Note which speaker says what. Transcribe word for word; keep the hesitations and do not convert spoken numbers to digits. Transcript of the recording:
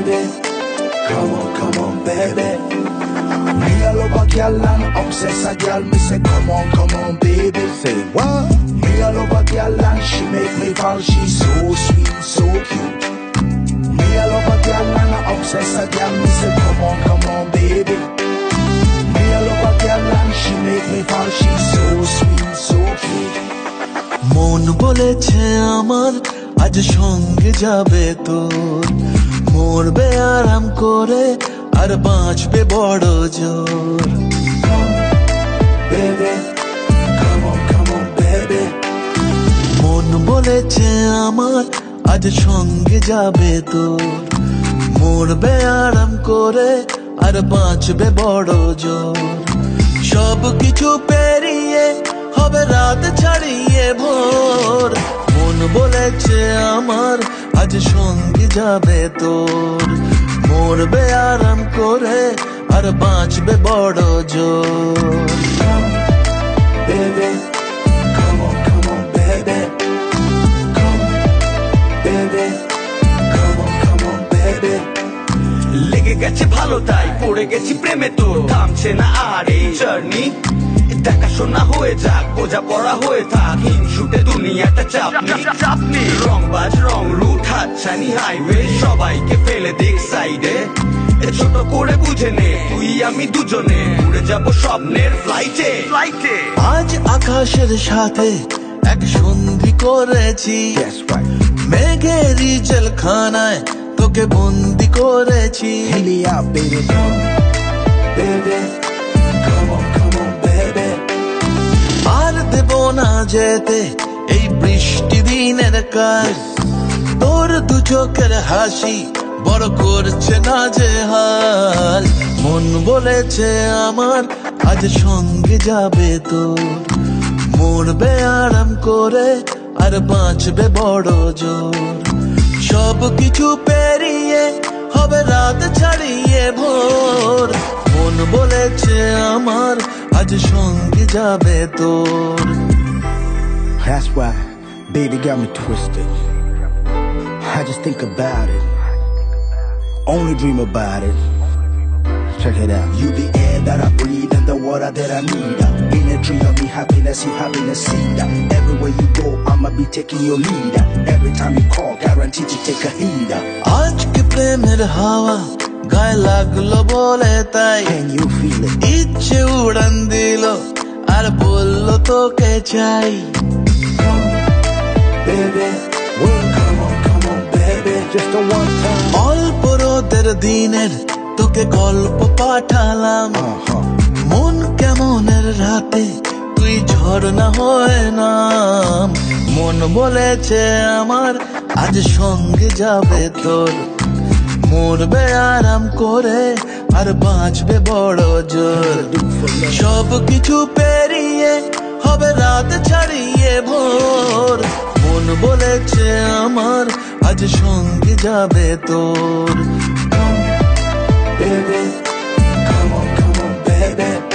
Speaker 1: baby. Come on, come on, baby. Me a love a girl and obsess a girl. Me say, come on, come on, baby.
Speaker 2: Say what?
Speaker 1: Me a love a girl and she make me fall. She's so sweet, so cute. Me a love a girl and I obsess a girl. Me say, come on, come on, baby. Me a love a girl and she make me fall. She's so sweet, so cute.
Speaker 3: মন বলেছে আমার আজ সঙ্গে যাবে তোর, মরবে আরাম করে আর বাঁচবে বড় জোর। মন বলেছে আমার আজ সঙ্গে যাবে তোর, মরবে আরাম করে আর বাঁচবে বড় জোর। সব কিছু পেরিয়ে হবে রাত ছাড়িয়ে ভোর, মন বলেছে আমার আজ সঙ্গে যাবে তোর, মরবে আরাম করে আর বাঁচবে বড় জোর।
Speaker 1: Baby, come on, come on, baby. Come, baby, come on, come on, baby.
Speaker 4: লেগে গেছে ভালো তাই পড়ে গেছি প্রেমে তোর, থামছে না আর এই জার্নি। দেখাশোনা হয়ে যাক, বোঝা পড়া হয়ে থাক, হিংসুটে দুনিয়াটা চাপনি চাপনি। রংবাজ রং রুট হাতছানি হাইওয়ে, সবাইকে ফেলে দেখ সাইডে। ছোট করে বুঝে নে তুই আমি দুজনে উড়ে যাব স্বপ্নের ফ্লাইটে ফ্লাইটে।
Speaker 3: আজ আকাশের সাথে এক সন্ধি করেছি, মেঘেরই জেলখানায় তোকে বন্দি করেছি।
Speaker 1: Hit me up, baby, come, baby, come on, come on, baby.
Speaker 3: আর দেব না যেতে এই বৃষ্টি দিনের কাজ, তোর দু চোখের হাসি বড় করছে না যে হাল। মন বলেছে আমার আজ সঙ্গে যাবে তোর, মরবে আরাম করে আর বাঁচবে বড় জোর। সব কিছু পেরিয়ে হবে রাত ছাড়িয়ে ভোর, মন বলেছে আমার আজ সঙ্গে যাবে তোর।
Speaker 1: That's why, baby got me twisted. I just think about it, only dream about it. Check it out. You the air that I breathe and the water that I need. In a tree of me happiness, you happiness seed. Everywhere you go, I'ma be taking your lead. Every time you call, guaranteed to take a heed.
Speaker 3: আজকে প্রেমের হাওয়া গায়ে লাগলো বলে তাই,
Speaker 1: Can you feel it?
Speaker 3: ইচ্ছে উড়ান দিল আর বললো তোকে চাই।
Speaker 1: Come, baby, well, come on, come on, baby, just a one time.
Speaker 3: অল্প রোদের দিনের তোকে গল্প পাঠালাম,
Speaker 1: Uh-huh.
Speaker 3: মন কেমনের রাতে তুই ঝর্ণা হয়ে নাম। মন বলেছে আমার আজ সঙ্গে যাবে তোর, মরবে আরাম করে আর বাঁচবে বড় জোর। সব কিছু পেরিয়ে হবে রাত ছাড়িয়ে ভোর, মন বলেছে আমার আজ সঙ্গে যাবে তোর।
Speaker 1: Baby, come on, come on, baby.